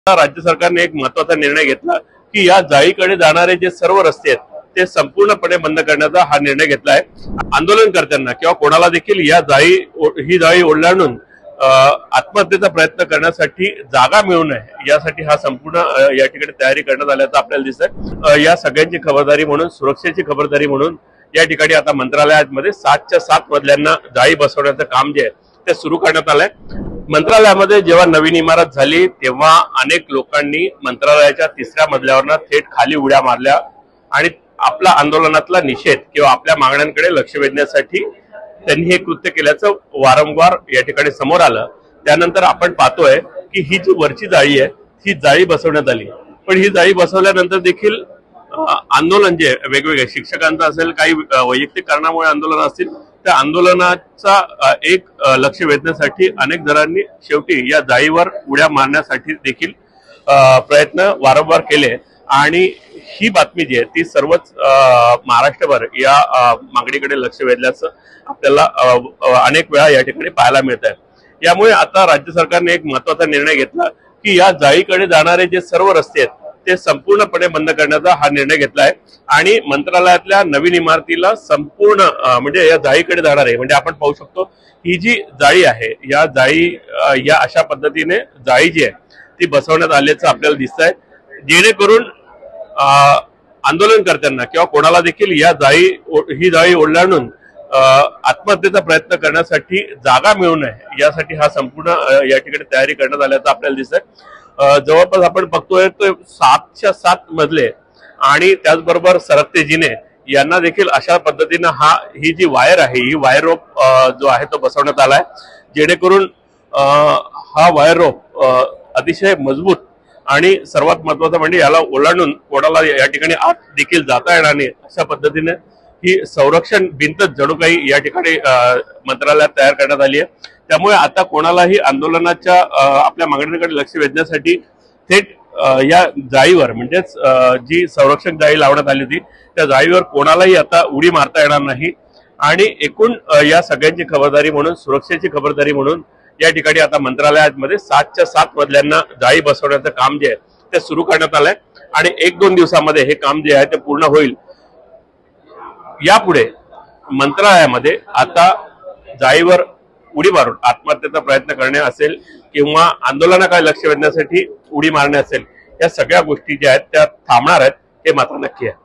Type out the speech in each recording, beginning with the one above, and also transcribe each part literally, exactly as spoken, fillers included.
राज्य सरकारने एक महत्त्वाचा निर्णय घेतला की या जाळीकडे जाणारे जे सर्व रस्ते आहेत ते संपूर्णपणे बंद करण्याचा हा निर्णय घेतला आहे। आंदोलनकर्त्यांना किंवा कोणाला देखील या जाळी ही जाळी ओलांडून आत्महत्येचा प्रयत्न करण्यासाठी जागा मिळू नये यासाठी हा संपूर्ण या ठिकाणी तयारी करण्यात आल्याचं आपल्याला दिसतंय। या सगळ्यांची खबरदारी म्हणून, सुरक्षेची खबरदारी म्हणून या ठिकाणी आता मंत्रालयामध्ये सातच्या सात मजल्यांना जाळी बसवण्याचं काम जे आहे ते सुरू करण्यात आलंय। मंत्रालयामध्ये जेव्हा नवीन इमारत झाली तेव्हा अनेक लोकांनी मंत्रालयाच्या तिसऱ्या मजल्यावरनं थेट खाली उड्या मारल्या आणि आपला आंदोलनातला निषेध किंवा आपल्या मागण्यांकडे लक्ष वेधण्यासाठी त्यांनी हे कृत्य केल्याचं वारंवार या ठिकाणी समोर आलं। त्यानंतर आपण पाहतोय की ही जी वरची जाळी आहे ही जाळी बसवण्यात आली, पण ही जाळी बसवल्यानंतर देखील आंदोलन जे वेगवेगळे शिक्षकांचं असेल, काही वैयक्तिक कारणामुळे आंदोलन असतील, त्या आंदोलनाचा एक लक्ष वेधण्यासाठी अनेक जणांनी शेवटी या जाळीवर उड्या मारण्यासाठी देखील प्रयत्न वारंवार केले आणि ही बातमी जी आहे ती सर्वच महाराष्ट्रभर या मागणीकडे लक्ष वेधल्याचं आपल्याला अनेक वेळा या ठिकाणी पाहायला मिळत आहे। यामुळे आता राज्य सरकारने एक महत्त्वाचा निर्णय घेतला की या जाळीकडे जाणारे जे सर्व रस्ते आहेत ते संपूर्णपणे बंद करण्याचा हा निर्णय घेतला आहे आणि मंत्रालयातल्या नवीन इमारतीला संपूर्ण म्हणजे या जाळीकडे जाणार आहे। म्हणजे आपण पाहू शकतो ही जी जाळी आहे या जाळी या अशा पद्धतीने जाळी जी आहे ती बसवण्यात आल्याचं आपल्याला दिसतंय, जेणेकरून आंदोलनकर्त्यांना किंवा कोणाला देखील या जाळी ही जाळी ओलांडून आत्महत्येचा प्रयत्न करण्यासाठी जागा मिळू नये यासाठी हा संपूर्ण या ठिकाणी तयारी करण्यात आल्याचं आपल्याला दिसतंय। जवळपास आपण बघतोय तर सातच्या सात मजले आणि त्याचबरोबर सरकते जिने यांना देखील अशा पद्धतीनं हा ही जी वायर आहे ही वायर रोप जो आहे तो बसवण्यात आलाय, जेणेकरून हा वायर रोप अतिशय मजबूत आणि सर्वात महत्वाचं म्हणजे याला ओलांडून कोणाला या ठिकाणी आत देखील जाता येणार नाही अशा पद्धतीने ही संरक्षण भिंत जणू काही या ठिकाणी मंत्रालयात तयार करण्यात आली आहे। त्यामुळे आता कोणालाही आंदोलनाच्या आपल्या मागणीकडे लक्ष वेधण्यासाठी थेट या जाळीवर म्हणजेच जी संरक्षक जाळी लावण्यात आली होती त्या जाळीवर कोणालाही आता उडी मारता येणार नाही आणि एकूण या सगळ्यांची खबरदारी म्हणून, सुरक्षेची खबरदारी म्हणून या ठिकाणी आता मंत्रालयामध्ये सातच्या सात मजल्यांना जाळी बसवण्याचं काम जे आहे ते सुरू करण्यात आलंय आणि एक दोन दिवसामध्ये हे काम जे आहे ते पूर्ण होईल। यापुढे मंत्रालयामध्ये आता जाळीवर उडी मारून आत्महत्येचा प्रयत्न करणे असेल किंवा आंदोलनाकडे लक्ष वेधण्यासाठी उडी मारणे असेल, या सगळ्या गोष्टी ज्या आहेत त्या थांबणार आहेत हे मात्र नक्की आहे।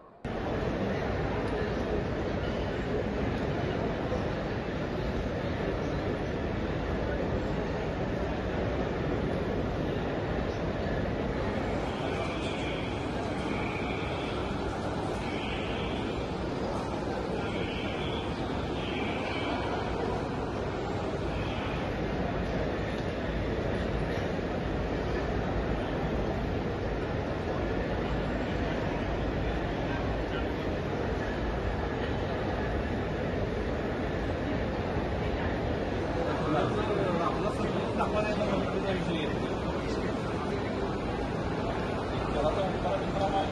त्याला